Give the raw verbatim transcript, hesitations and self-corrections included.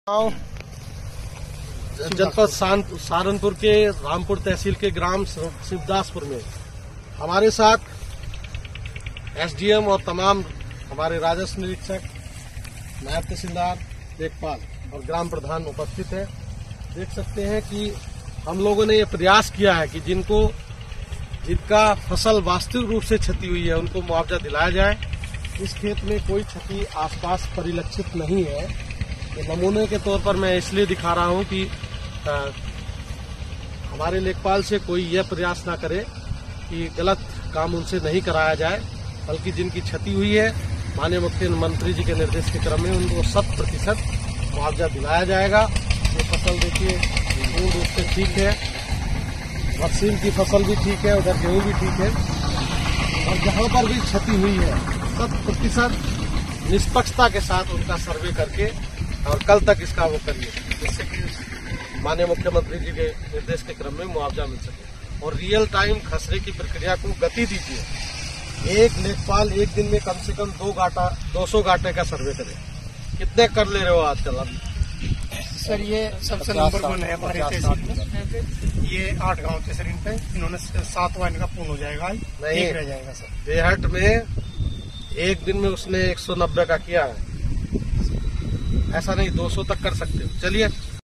जनपद सहारनपुर के रामपुर तहसील के ग्राम शिवदासपुर में हमारे साथ एसडीएम और तमाम हमारे राजस्व निरीक्षक, नायब तहसीलदार, लेखपाल और ग्राम प्रधान उपस्थित है। देख सकते हैं कि हम लोगों ने ये प्रयास किया है कि जिनको जिनका फसल वास्तविक रूप से क्षति हुई है उनको मुआवजा दिलाया जाए। इस खेत में कोई क्षति आसपास परिलक्षित नहीं है। ये नमूने के तौर पर मैं इसलिए दिखा रहा हूं कि आ, हमारे लेखपाल से कोई यह प्रयास ना करे कि गलत काम उनसे नहीं कराया जाए, बल्कि जिनकी क्षति हुई है माननीय मुख्यमंत्री जी के निर्देश के क्रम में उनको शत प्रतिशत मुआवजा दिलाया जाएगा। ये फसल देखिए पूर्ण रूप से ठीक है, वैक्सीन की फसल भी ठीक है, उधर गेहूं भी ठीक है, और जहां पर भी क्षति हुई है शत प्रतिशत निष्पक्षता के साथ उनका सर्वे करके और कल तक इसका वो करिए, जिससे कि माननीय मुख्यमंत्री जी के निर्देश के क्रम में मुआवजा मिल सके। और रियल टाइम खसरे की प्रक्रिया को गति दीजिए। एक लेखपाल एक दिन में कम से कम दो गाटा दो सौ गाटे का सर्वे करे। कितने कर ले रहे हो आजकल? अभी सर ये सबसे नंबर वन है हमारे तहसील में। ये आठ गांव थे सर, इन पे इन्होंने सातवां इनका पूर्ण हो जाएगा, नहीं रह जाएगा सर। बेहट में एक दिन में उसने एक सौ नब्बे का किया है, ऐसा नहीं दो सौ तक कर सकते हो। चलिए।